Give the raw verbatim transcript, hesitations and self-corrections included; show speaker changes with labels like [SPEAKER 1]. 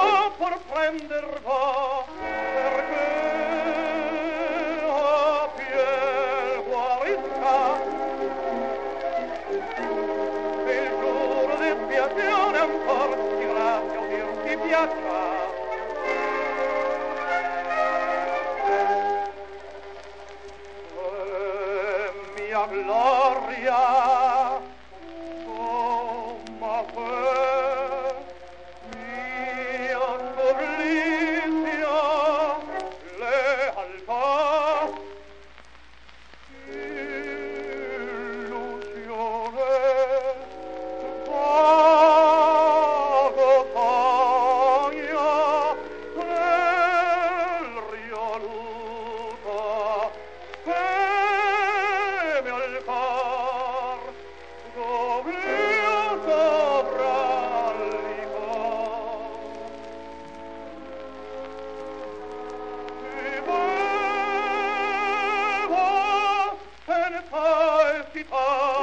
[SPEAKER 1] por prender va, perché a piel guarisca e il giuro di spiazione ancor di grazia o dir ti piaccia. Mia gloria, oh ma che mia sorlizia, lealtà, illusione, vago sogno, nel rioluto, teme al cor, dov'io sovrallico. Vivevo senza esitare,